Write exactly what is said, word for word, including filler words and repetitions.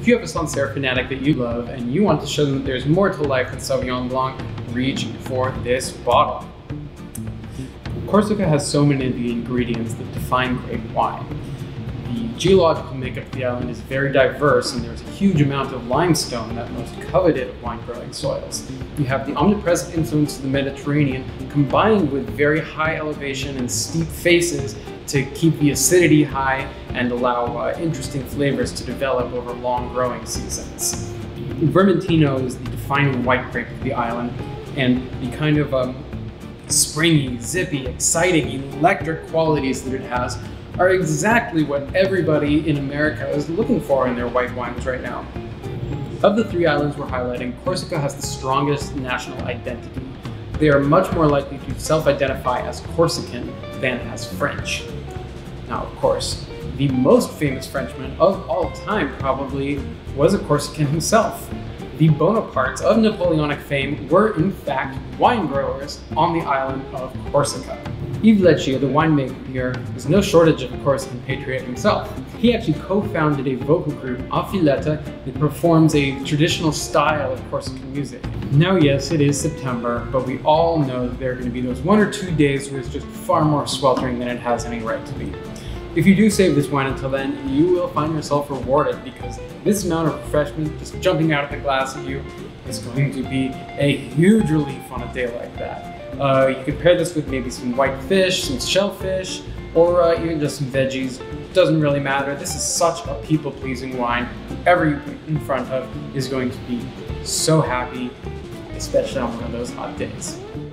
If you have a Sancerre fanatic that you love and you want to show them that there's more to life than Sauvignon Blanc, reach for this bottle. Corsica has so many of the ingredients that define great wine. The geological makeup of the island is very diverse, and there's a huge amount of limestone, that most coveted of wine-growing soils. You have the omnipresent influence of the Mediterranean combined with very high elevation and steep faces to keep the acidity high and allow uh, interesting flavors to develop over long growing seasons. Vermentino is the defining white grape of the island, and the kind of um, springy, zippy, exciting, electric qualities that it has are exactly what everybody in America is looking for in their white wines right now. Of the three islands we're highlighting, Corsica has the strongest national identity. They are much more likely to self-identify as Corsican than as French. Now, of course, the most famous Frenchman of all time probably was a Corsican himself. The Bonapartes of Napoleonic fame were in fact wine growers on the island of Corsica. Yves Leccia, the winemaker here, is no shortage of a Corsican patriot himself. He actually co-founded a vocal group, Affiletta, that performs a traditional style of Corsican music. Now yes, it is September, but we all know that there are going to be those one or two days where it's just far more sweltering than it has any right to be. If you do save this wine until then, you will find yourself rewarded, because this amount of refreshment just jumping out of the glass at you is going to be a huge relief on a day like that. Uh, you can pair this with maybe some white fish, some shellfish, or uh, even just some veggies. Doesn't really matter. This is such a people-pleasing wine. Whoever you put in front of is going to be so happy, especially on one of those hot days.